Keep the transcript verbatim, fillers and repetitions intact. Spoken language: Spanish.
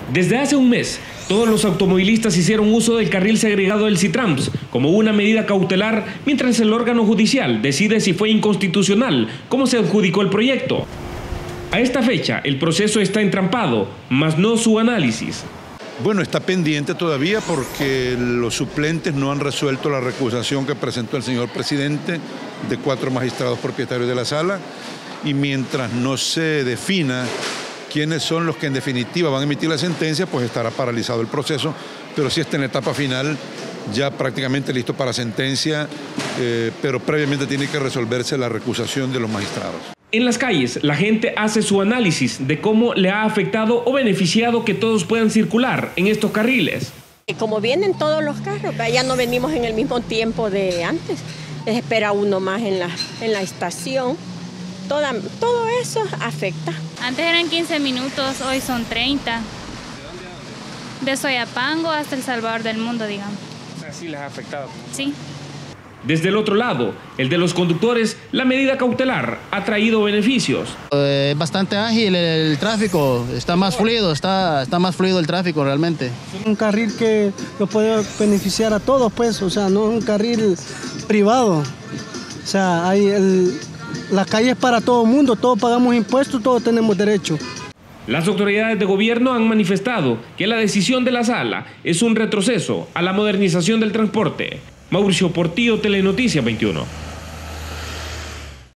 Desde hace un mes, todos los automovilistas hicieron uso del carril segregado del Citrams como una medida cautelar mientras el órgano judicial decide si fue inconstitucional, cómo se adjudicó el proyecto. A esta fecha, el proceso está entrampado, mas no su análisis. Bueno, está pendiente todavía porque los suplentes no han resuelto la recusación que presentó el señor presidente de cuatro magistrados propietarios de la sala, y mientras no se defina quiénes son los que en definitiva van a emitir la sentencia, pues estará paralizado el proceso, pero sí está en la etapa final, ya prácticamente listo para sentencia, eh, pero previamente tiene que resolverse la recusación de los magistrados. En las calles, la gente hace su análisis de cómo le ha afectado o beneficiado que todos puedan circular en estos carriles. Como vienen todos los carros, ya no venimos en el mismo tiempo de antes, les espera uno más en la, en la estación. Toda, todo eso afecta. Antes eran quince minutos, hoy son treinta. De Soyapango hasta El Salvador del Mundo, digamos. ¿Así les ha afectado? Sí. Desde el otro lado, el de los conductores, la medida cautelar ha traído beneficios. Es eh, bastante ágil el, el tráfico, está más fluido, está, está más fluido el tráfico realmente. Un carril que nos puede beneficiar a todos, pues, o sea, no es un carril privado. O sea, hay el, la calle es para todo el mundo, todos pagamos impuestos, todos tenemos derecho. Las autoridades de gobierno han manifestado que la decisión de la sala es un retroceso a la modernización del transporte. Mauricio Portillo, Telenoticias veintiuno.